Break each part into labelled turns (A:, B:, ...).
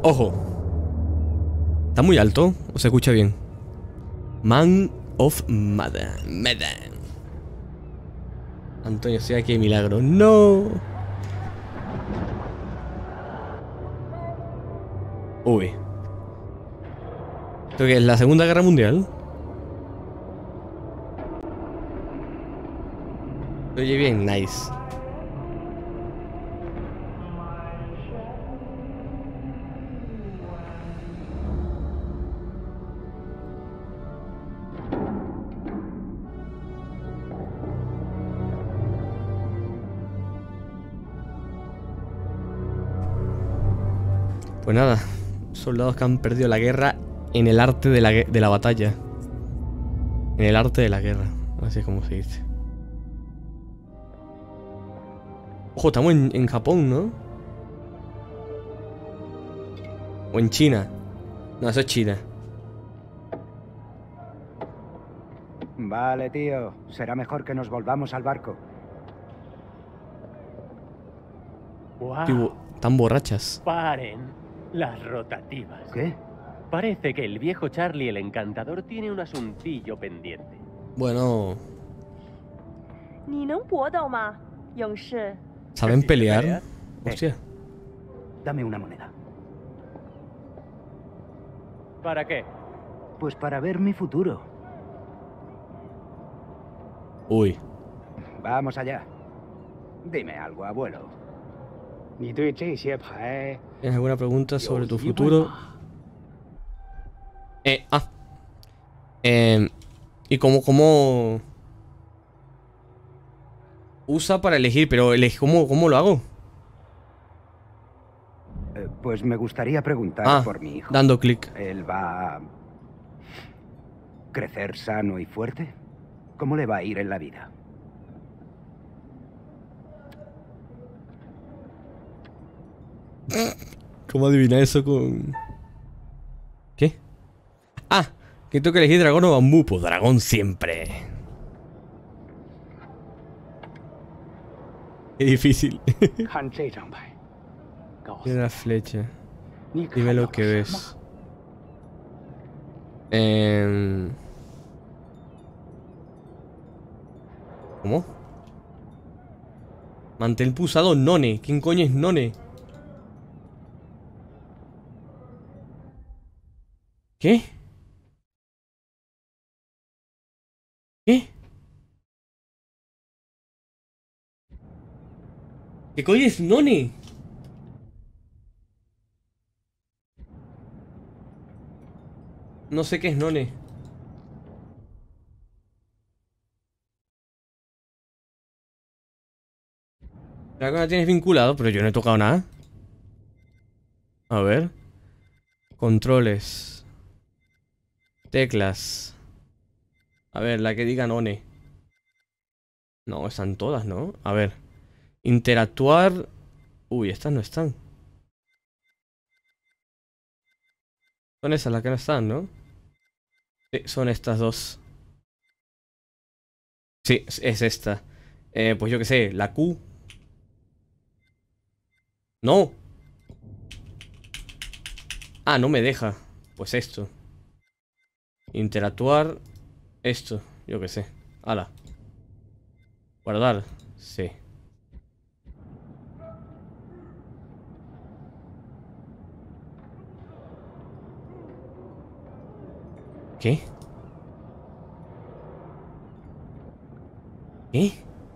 A: Ojo. ¿Está muy alto o se escucha bien? Man of Medan. Antonio, estoy aquí de milagro. ¡No! Uy. ¿Esto qué es? ¿La Segunda Guerra Mundial? Oye bien, nice. Pues nada, soldados que han perdido la guerra en el arte de la batalla. En el arte de la guerra, así es como se dice. Ojo, estamos en Japón, ¿no? O en China. No, eso es China.
B: Vale, tío. Será mejor que nos volvamos al barco.
A: Tipo, tan borrachas.
C: Paren las rotativas.
B: ¿Qué?
C: Parece que el viejo Charlie el Encantador tiene un asuntillo pendiente.
A: Bueno,
D: 你能搏斗吗，勇士？
A: ¿saben
C: ¿Sí
A: pelear?
C: peleas?
A: Hostia.
B: Dame una moneda.
C: ¿Para qué?
B: Pues para ver mi futuro.
A: Uy.
B: Vamos allá. Dime algo, abuelo.
A: ¿Tienes alguna pregunta sobre tu futuro? ¿Y cómo usa para elegir? Pero ¿cómo lo hago?
B: Pues me gustaría preguntar por mi hijo.
A: Dando clic.
B: ¿Él va a crecer sano y fuerte? ¿Cómo le va a ir en la vida?
A: ¿Cómo adivinar eso con...? ¿Qué? Ah, que tengo que elegir dragón o bambú. Pues dragón siempre. Qué difícil. Tiene la flecha. Dime lo que ves. ¿Cómo? Mantén pulsado None. ¿Quién coño es None? ¿Qué? ¿Qué? ¿Qué coño es None? No sé qué es None. Creo que la tienes vinculado, pero yo no he tocado nada. A ver. Controles. Teclas. A ver, la que diga None. No, están todas, ¿no? A ver. Interactuar. Uy, estas no están. Son esas las que no están, ¿no? Sí, son estas dos. Sí, es esta. Pues yo qué sé, la Q. No. Ah, no me deja. Pues esto. Interactuar. Esto, yo qué sé. Hala. Guardar. Sí. ¿Qué? ¿Qué?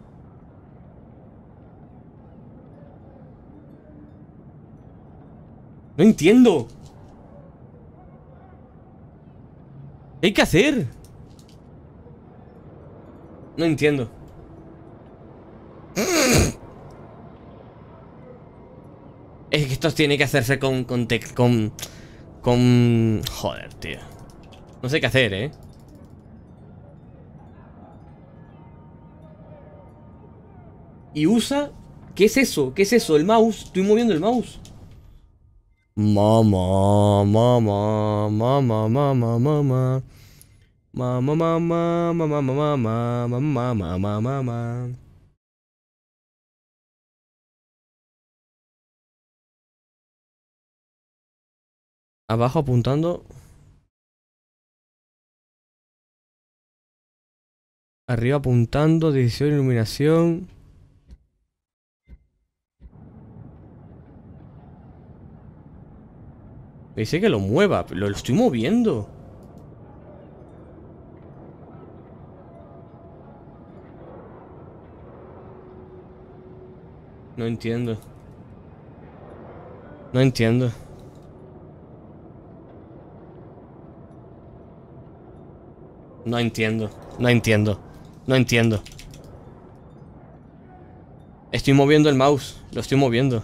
A: No entiendo. ¿Qué hay que hacer? No entiendo. Es que esto tiene que hacerse con... Joder, tío. No sé qué hacer, ¿eh? Y usa... ¿Qué es eso? ¿Qué es eso? El mouse. Estoy moviendo el mouse. Mamá, mamá, mamá, mamá, mamá. Mamá, mamá, mamá, mamá, mamá, mamá, mamá, mamá. Abajo apuntando. Arriba apuntando, decisión, iluminación. Me dice que lo mueva, pero lo estoy moviendo. No entiendo. No entiendo. No entiendo. No entiendo. No entiendo. Estoy moviendo el mouse. Lo estoy moviendo.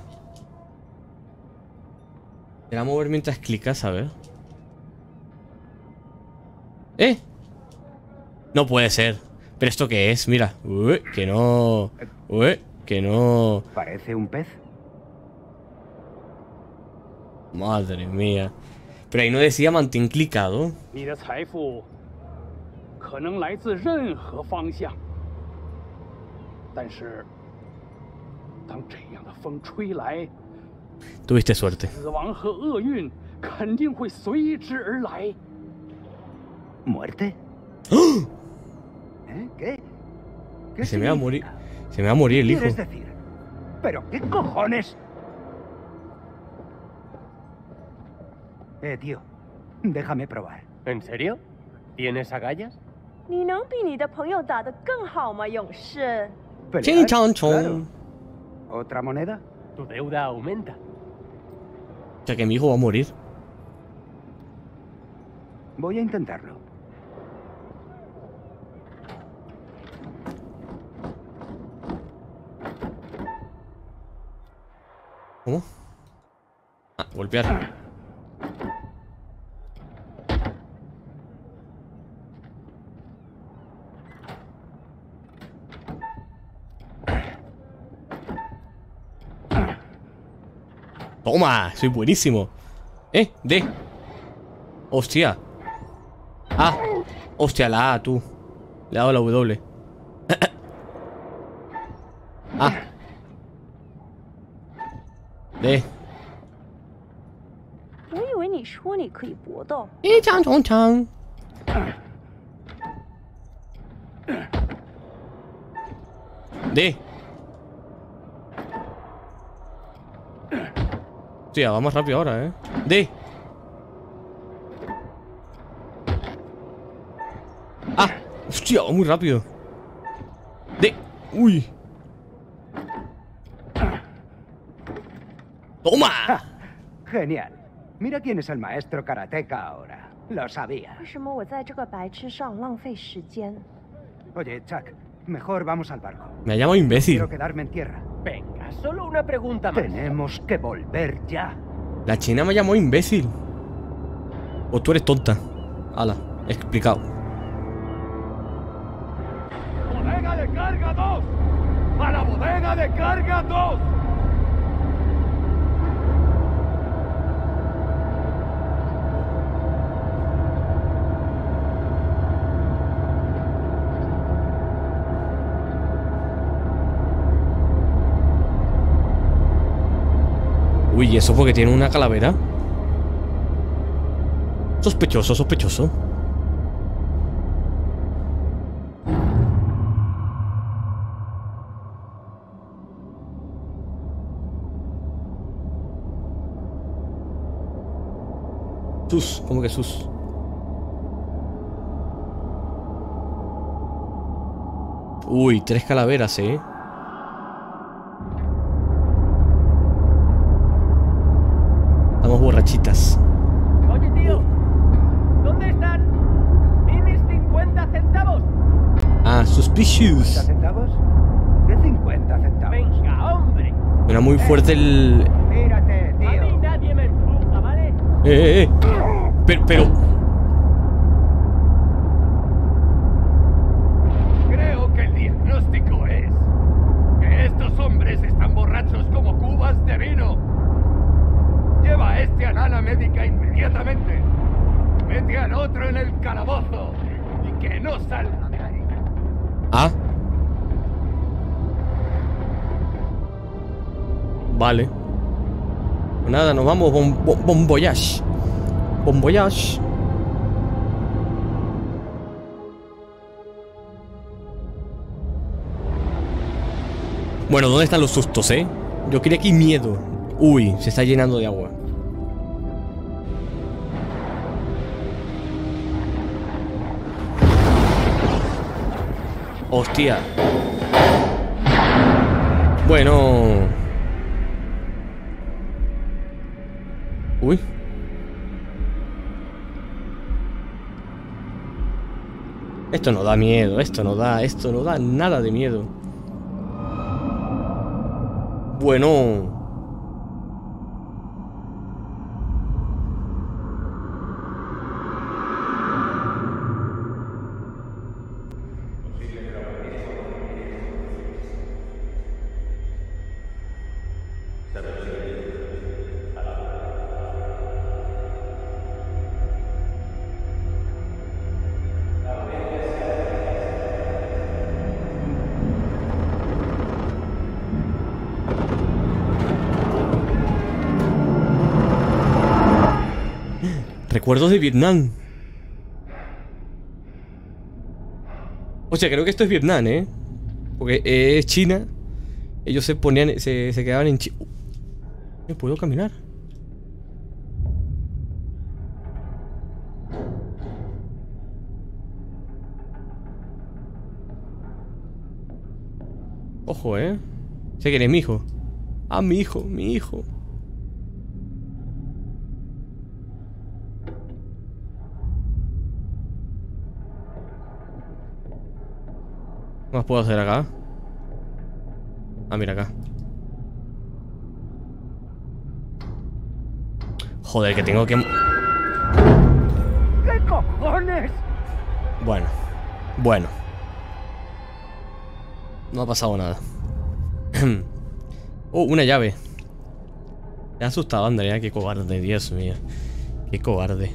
A: Será mover mientras clicas, a ver. ¡Eh! No puede ser. ¿Pero esto qué es? Mira. Que no... que no...
B: ¿Parece un pez?
A: Madre mía. Pero ahí no decía mantén clicado.
E: 你的财富可能来自任何方向，但是当这样的风吹来，
A: Tuviste suerte.
E: 死亡和厄运肯定会随之而来。
B: ¿Muerte? ¿Eh? ¿Qué? ¿Qué
A: Se me va a morir.
B: significa?
A: Se me va a morir el hijo.
B: ¿Quieres decir? ¿Pero qué cojones? Tío, déjame probar.
C: ¿En serio? ¿Tienes agallas?
D: 你能比你的朋友打得更好吗，勇士？
B: ¿Pelear?
A: Chin chon chon.
B: Claro. ¿Otra moneda?
C: Tu deuda aumenta.
A: O sea que mi hijo va a morir.
B: Voy a intentarlo.
A: ¿Cómo? Ah, golpear. Toma, soy buenísimo. D. Hostia. Ah. Hostia, la A, tú. Le he dado la W. Ah. D.
D: 我以为你说你可以搏斗。
A: Chan chon chan. D. Hostia, va más rápido ahora, D. Ah, hostia, va muy rápido. D. Uy. ¡Toma!
B: Genial. Mira quién es el maestro karateca ahora. Lo sabía.
D: 为什么我在这个白痴上浪费时间？
B: Oye, Chuck, mejor vamos al barco.
A: Me ha llamado imbécil.
B: Quiero quedarme en tierra.
C: Venga, solo una pregunta más.
B: Tenemos que volver ya.
A: La china me llamó imbécil. O tú eres tonta. Hala, explicado.
E: ¡Bodega de carga 2! ¡A la bodega de carga 2!
A: Uy, ¿y eso porque tiene una calavera? Sospechoso, sospechoso. Sus, ¿cómo que sus? Uy, 3 calaveras, Estamos borrachitas.
C: Oye, tío, ¿dónde están? ¡Y mis 50 centavos!
A: Ah,
B: ¿50
A: suspicious.
B: centavos? ¿Qué 50 centavos?
C: ¡Venga, hombre!
A: Era muy fuerte el...
B: Mírate,
C: A mí
B: tío.
C: nadie me empuja, ¿vale?
A: Eh. Pero...
E: Creo que el diagnóstico es que estos hombres están borrachos como cubas de vino. Lleva a este al ala médica inmediatamente. Mete al otro en el calabozo y que no salga de ahí.
A: Ah. Vale. Pues nada, nos vamos. Bon voyage. Bon voyage. Bueno, ¿dónde están los sustos, Yo quería aquí miedo. Uy, se está llenando de agua. Hostia. Bueno. Uy. Esto no da miedo, esto no da nada de miedo. Bueno. Recuerdos de Vietnam. O sea, creo que esto es Vietnam, porque es China. Ellos se ponían, se quedaban en China. ¿Me puedo caminar? Ojo, Sé que eres mi hijo. Ah, mi hijo, mi hijo. ¿Qué más puedo hacer acá? Ah, mira acá. Joder, que tengo que...
B: ¿Qué cojones?
A: Bueno. Bueno. No ha pasado nada. Oh, una llave. Me ha asustado, Andrea. Qué cobarde, Dios mío. Qué cobarde.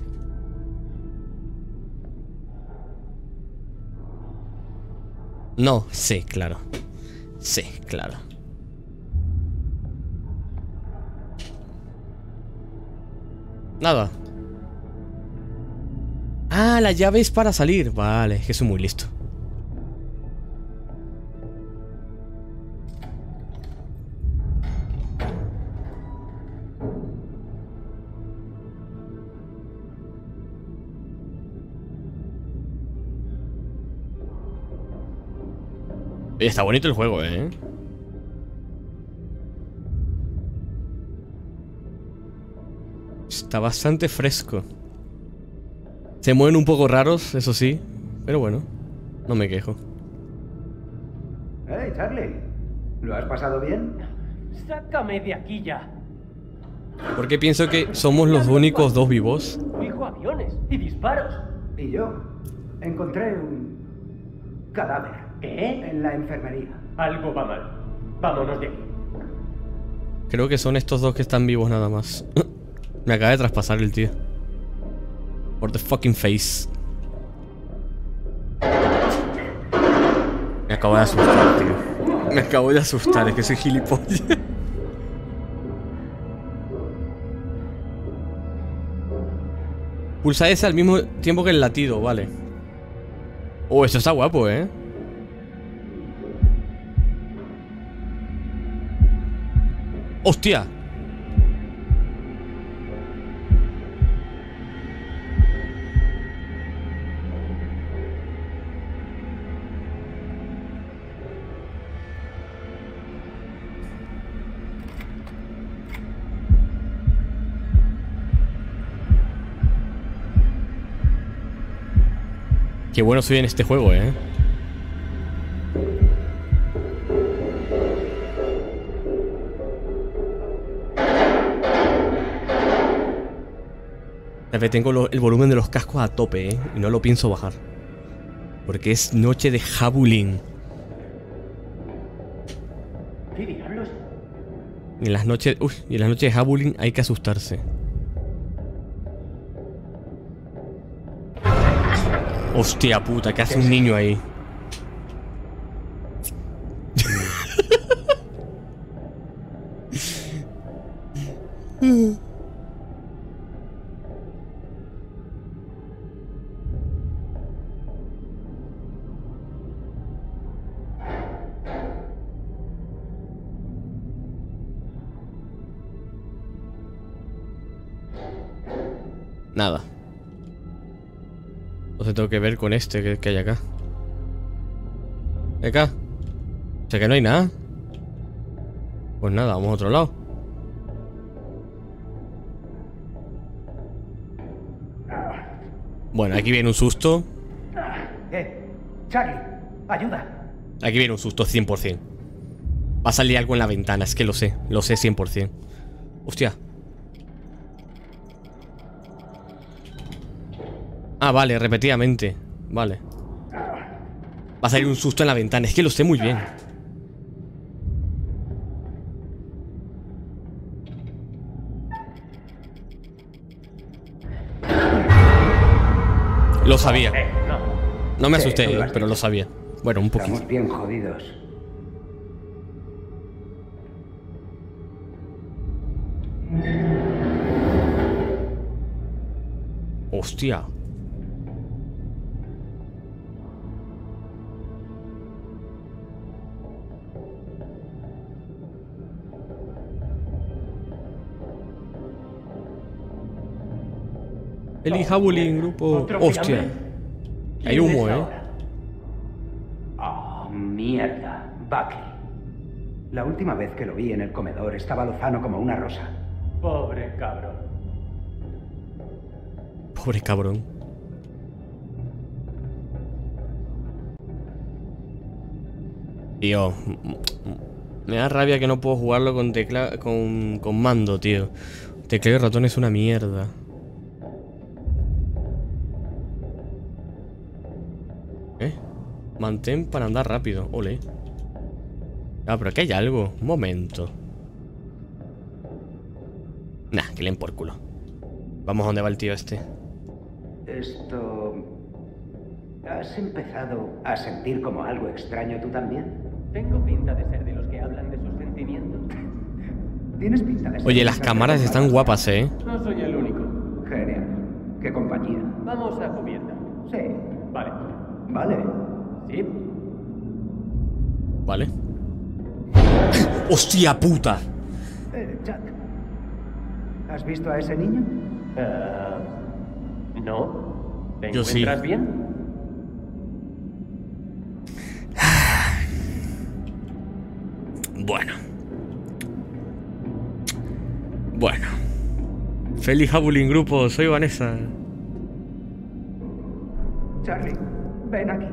A: No, sí, claro. Sí, claro. Nada. Ah, la llave es para salir. Vale, es que soy muy listo. Oye, está bonito el juego, Está bastante fresco. Se mueven un poco raros, eso sí. Pero bueno, no me quejo.
B: Hey, Charlie. ¿Lo has pasado bien?
C: Sácame de aquí ya.
A: Porque pienso que somos los únicos dos vivos.
C: Oigo aviones y disparos.
B: Y yo encontré un cadáver.
C: ¿Qué?
B: En la enfermería.
C: Algo va mal. Vámonos de aquí.
A: Creo que son estos dos que están vivos nada más. Me acaba de traspasar el tío. Por the fucking face. Me acabo de asustar, tío. Me acabo de asustar, es que soy gilipollas. Pulsa S al mismo tiempo que el latido, vale. Oh, esto está guapo, ¡Hostia! Qué bueno soy en este juego, Tengo el volumen de los cascos a tope, y no lo pienso bajar. Porque es noche de Jabulin.
C: ¿Qué diablos?
A: Y en las noches, y en las noches de Jabulin hay que asustarse. Hostia puta, ¿qué hace un niño ahí? Nada. Entonces tengo que ver con este que hay acá. Acá. O sea que no hay nada. Pues nada, vamos a otro lado. Bueno, aquí viene un susto.
B: Charlie, ayuda.
A: Aquí viene un susto 100%. Va a salir algo en la ventana, es que lo sé 100%. Hostia. Ah, vale, repetidamente. Vale. Va a salir un susto en la ventana, es que lo sé muy bien. Lo sabía. No me asusté, pero lo sabía. Bueno, un poquito.
B: Estamos bien jodidos.
A: Hostia. Elija bullying, grupo. Hostia. Hay humo,
B: Oh, mierda. Buckley. La última vez que lo vi en el comedor estaba lozano como una rosa.
C: Pobre cabrón.
A: Pobre cabrón. Tío, me da rabia que no puedo jugarlo con con mando, tío. Teclado y ratón es una mierda. Mantén para andar rápido, ole. Ah, pero aquí hay algo. Un momento. Nah, que le den por culo. Vamos a donde va el tío este.
B: Esto... ¿Has empezado a sentir como algo extraño tú también?
C: Tengo pinta de ser de los que hablan de sus sentimientos.
B: Tienes pinta de ser...
A: Oye, las cámaras están guapas,
C: No soy el único.
B: Genial. ¿Qué compañía?
C: Vamos a cubierta.
B: Sí.
C: Vale.
B: Vale.
C: Sí.
A: Vale. ¡Hostia puta!
B: Jack. ¿Has visto a ese niño?
C: ¿No? ¿Te
A: Yo sí.
C: encuentras bien?
A: Bueno. Bueno. Feliz Bullying Grupo, soy Vanessa.
B: Charlie, ven aquí.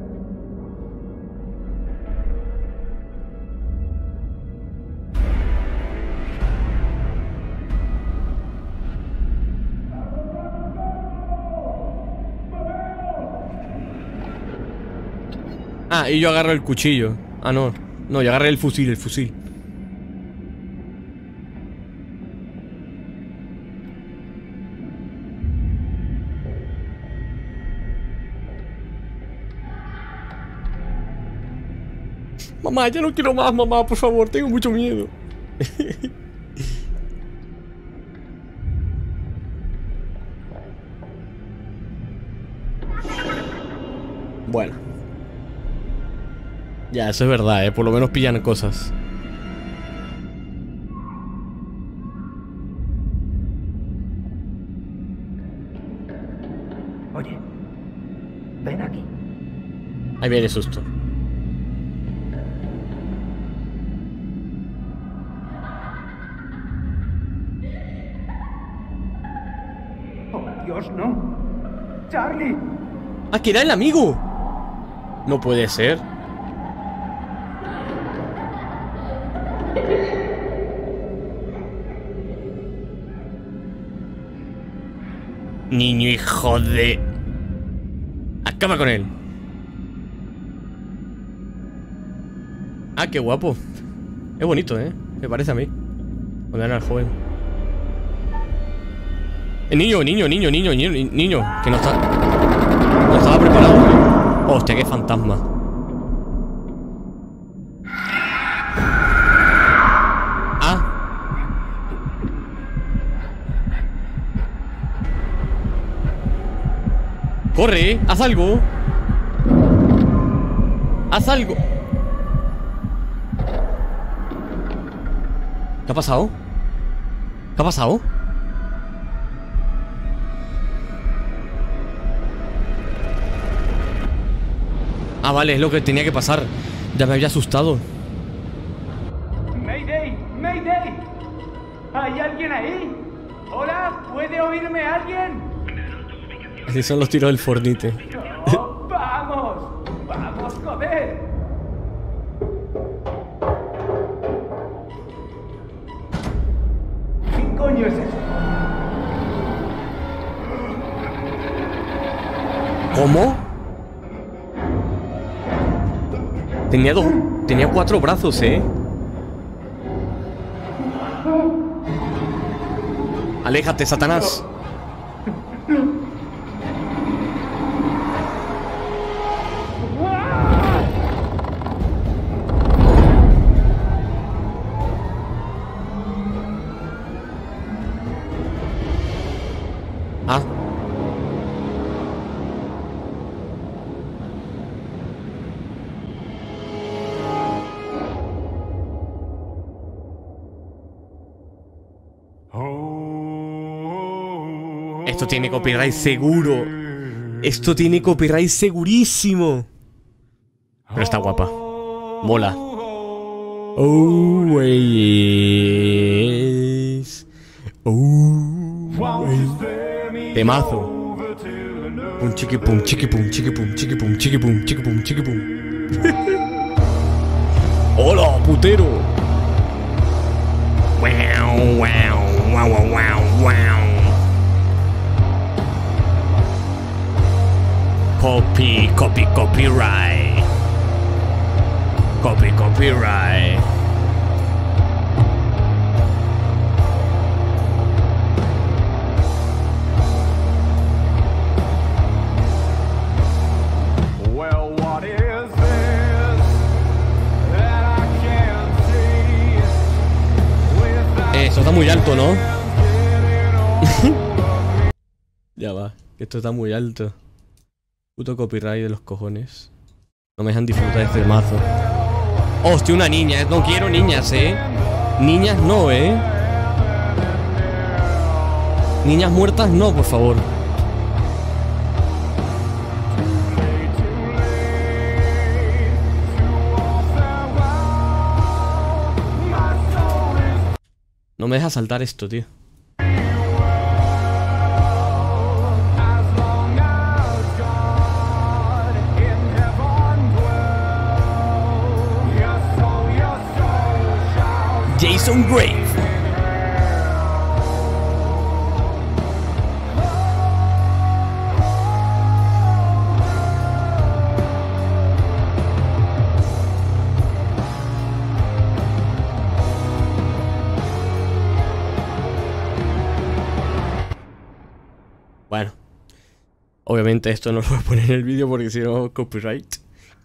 A: Ah, y yo agarro el cuchillo. Ah, no. No, yo agarré el fusil, Mamá, ya no quiero más, mamá, por favor, tengo mucho miedo. Bueno. Ya, eso es verdad, por lo menos pillan cosas.
B: Oye, ven aquí.
A: Ahí viene el susto.
B: Oh, Dios, no. Charlie.
A: ¡Ah, que era el amigo! No puede ser. Niño hijo de... Acaba con él. Ah, qué guapo. Es bonito, me parece a mí. Cuando era joven. Niño, que no está... No estaba preparado. Hostia, qué fantasma. Ah. Corre, haz algo. Haz algo. ¿Qué ha pasado? ¿Qué ha pasado? Ah, vale, es lo que tenía que pasar. Ya me había asustado.
C: ¡Mayday! ¡Mayday! ¿Hay alguien ahí? ¿Hola? ¿Puede oírme alguien?
A: Así son los tiros del Fornite.
C: ¡Oh, vamos! ¡Vamos, joder! ¿Qué coño es eso?
A: ¿Cómo? Tenía 4 brazos, ¿eh? Aléjate, Satanás. Ah. Esto tiene copyright seguro. Esto tiene copyright segurísimo. Pero está guapa. Mola. Always. Always. Temazo. Pum chiqui pum chiqui pum chiqui pum chiqui pum chiqui pum chiqui pum chiqui pum. ¡Hola, putero! Wow, wow, wow, wow, wow, wow. Copyright. Copyright.
E: Well, what is this that I can't see without
A: Esto está muy alto, ¿no? Ya va, que esto está muy alto. Puto copyright de los cojones. No me dejan disfrutar de este mazo. Hostia, una niña. No quiero niñas, Niñas no, Niñas muertas no, por favor. No me deja saltar esto, tío. Jason Grave. Bueno, obviamente esto no lo voy a poner en el vídeo porque si no, copyright.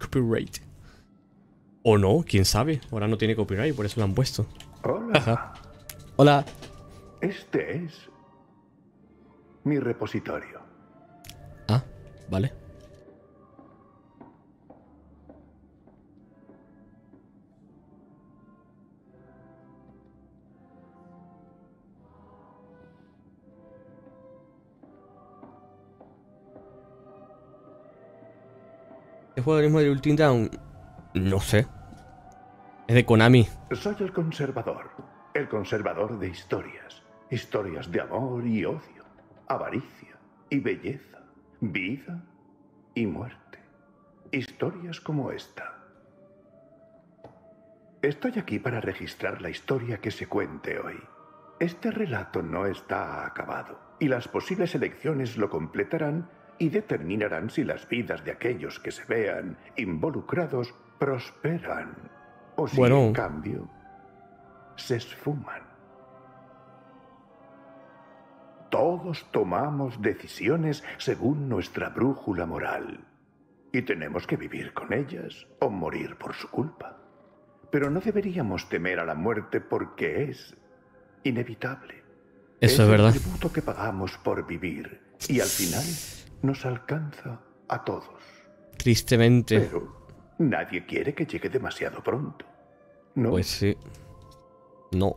A: O no, quién sabe. Ahora no tiene copyright, por eso lo han puesto.
F: Hola.
A: Ajá. Hola.
F: Este es mi repositorio.
A: Ah, vale. ¿Qué juego mismo de Ultimate Down? No sé. Es de Konami.
F: Soy el conservador de historias. Historias de amor y odio, avaricia y belleza, vida y muerte. Historias como esta. Estoy aquí para registrar la historia que se cuente hoy. Este relato no está acabado, y las posibles elecciones lo completarán y determinarán si las vidas de aquellos que se vean involucrados prosperan, o si en cambio se esfuman. Todos tomamos decisiones según nuestra brújula moral, y tenemos que vivir con ellas o morir por su culpa. Pero no deberíamos temer a la muerte porque es inevitable.
A: Eso es verdad.
F: Es el tributo que pagamos por vivir, y al final nos alcanza a todos.
A: Tristemente.
F: Pero nadie quiere que llegue demasiado pronto, ¿no?
A: Pues sí. No.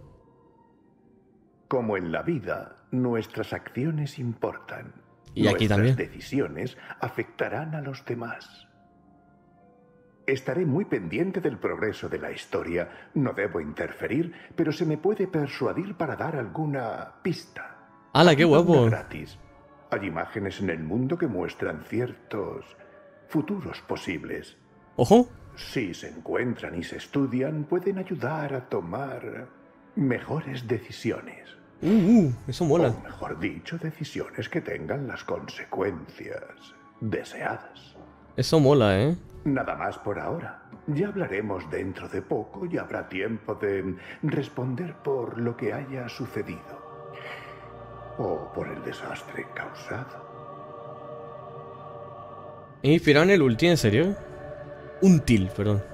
F: Como en la vida, nuestras acciones importan.
A: Y aquí también.
F: Nuestras decisiones afectarán a los demás. Estaré muy pendiente del progreso de la historia. No debo interferir, pero se me puede persuadir para dar alguna pista.
A: ¡Hala, qué guapo!
F: Gratis. Hay imágenes en el mundo que muestran ciertos futuros posibles.
A: ¡Ojo!
F: Si se encuentran y se estudian, pueden ayudar a tomar mejores decisiones.
A: Eso mola.
F: O mejor dicho, decisiones que tengan las consecuencias deseadas.
A: Eso mola, ¿eh?
F: Nada más por ahora. Ya hablaremos dentro de poco y habrá tiempo de responder por lo que haya sucedido. O por el desastre causado.
A: ¿Me inspiraron el ulti, en serio? Until, perdón.